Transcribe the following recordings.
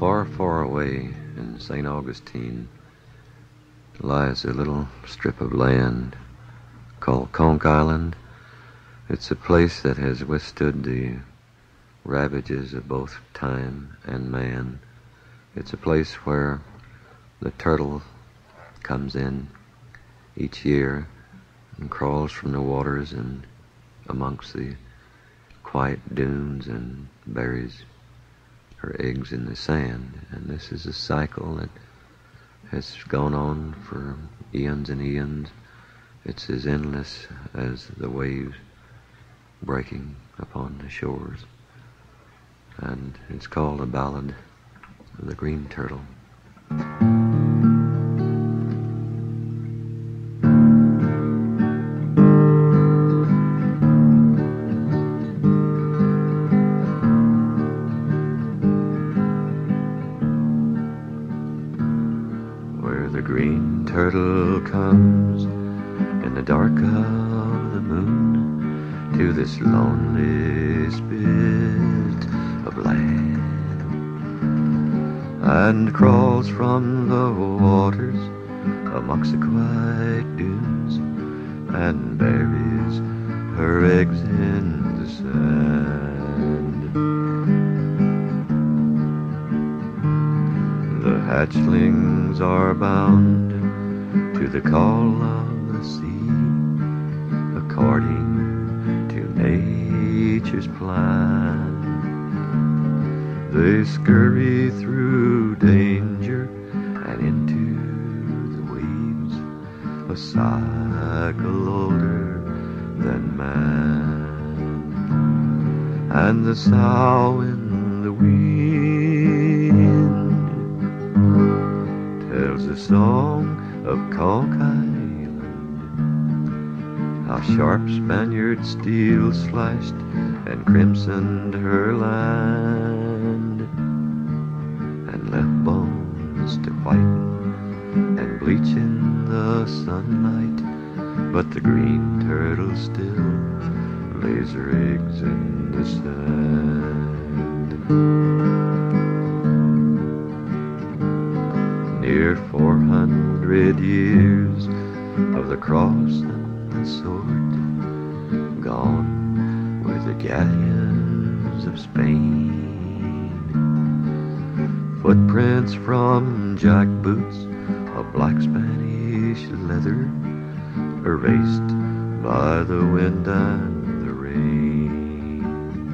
Far, far away in St. Augustine lies a little strip of land called Conch Island. It's a place that has withstood the ravages of both time and man. It's a place where the turtle comes in each year and crawls from the waters and amongst the quiet dunes and buries her eggs in the sand. And this is a cycle that has gone on for eons and eons. It's as endless as the waves breaking upon the shores. And it's called A Ballad of the Green Turtle. Where the green turtle comes in the dark of the moon to this lonely spit of land, and crawls from the waters amongst the quiet dunes and buries her eggs in the sand. The hatchlings are bound to the call of the sea, according to nature's plan. They scurry through danger and into the weeds, a cycle older than man. And the sough in the wind tells the song of Conch Island, how sharp Spaniard steel slashed and crimsoned her land, and left bones to whiten and bleach in the sunlight, but the green turtle still lays her eggs in the sand. Near 400 years of the cross and the sword, gone with the galleons of Spain. Footprints from jackboots of black Spanish leather, erased by the wind and the rain.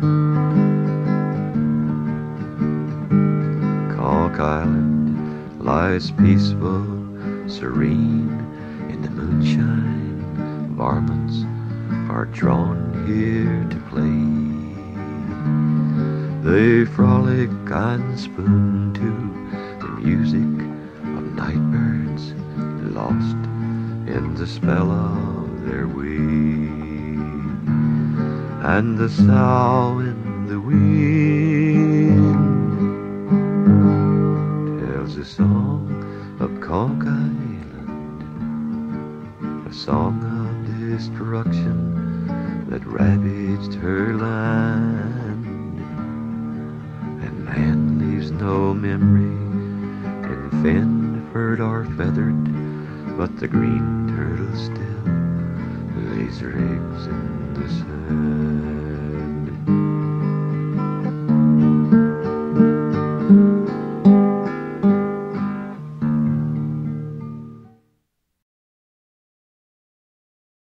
Conch Island lies peaceful, serene in the moonshine. Varmints are drawn here to play. They frolic and spoon to the music of night birds, lost in the spell of their way. And the sough in the wind tells a song of Conch Island, a song of destruction that ravaged her land. And man leaves no memory in fin, furred, or feathered, but the green turtle still lays her eggs in the sand.